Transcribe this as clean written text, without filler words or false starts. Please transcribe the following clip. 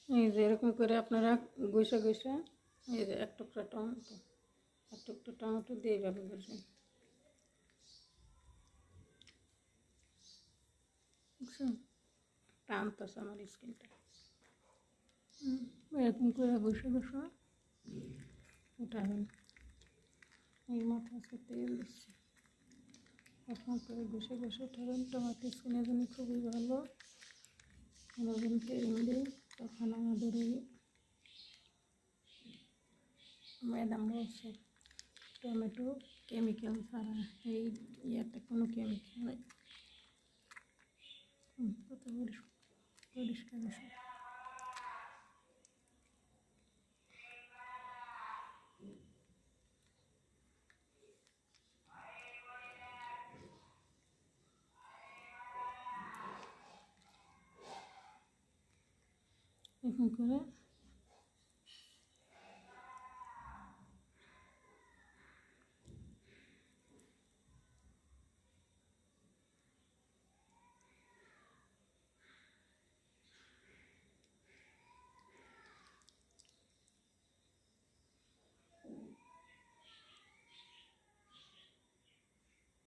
এই যে এরকম করে আপনারা ঘষে ঘষে এই যে এক টুকরা টমেটো দিয়ে এইভাবে ঘষবেন, বুঝছেন? টানতেছে আমার স্কিনটা। এরকম করে ঘষে ঘষে উঠাবেন। এই মাথা আজকে তেল দিচ্ছি, এরকম করে ঘষে ঘষে উঠাবেন। টমেটো স্কিনের জন্য খুবই ভালো। আমরা যখন তেল দিই তখন আমাদের এই ম্যাডাম বলছে টমেটো কেমিক্যাল ছাড়া, এই ইয়াতে কোনো কেমিক্যাল নেই। কত পরিষ্কার আছে। এরকম করে